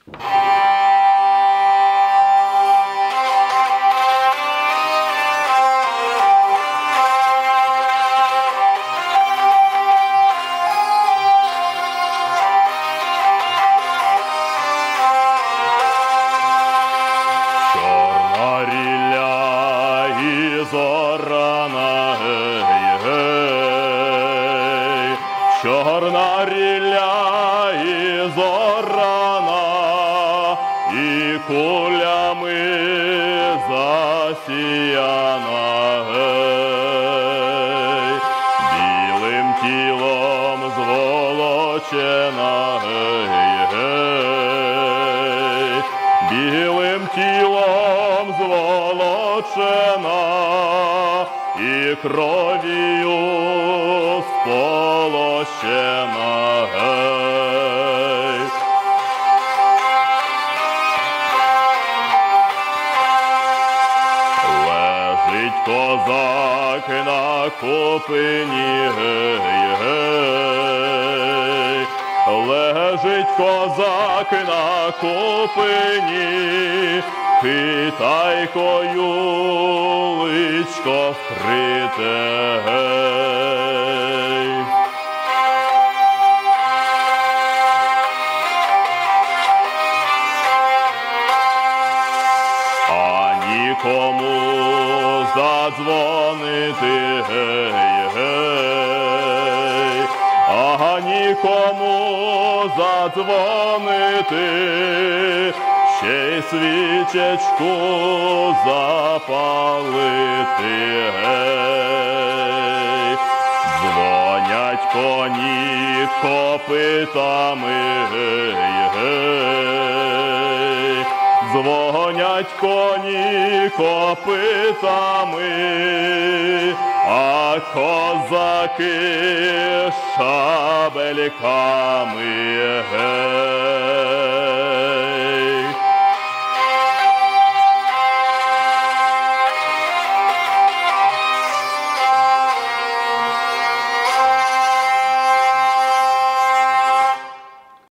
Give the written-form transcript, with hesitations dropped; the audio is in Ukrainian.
Чорна рілля і зорана, і кулями засіяна, гей, білим тілом зволочена, гей, гей, білим тілом зволочена, і кров'ю сполощена, гей. Лежить козак на копині, гей, гей. Лежить козак на копині, хитайкою личко вкрите, гей. А нікому задзвонити, гей, гей. А нікому задзвонити, ще й свічечку запалити, гей. Дзвонять коні копитами, гей, гей. Дзвонять коні копитами, а козаки шабельками, гей.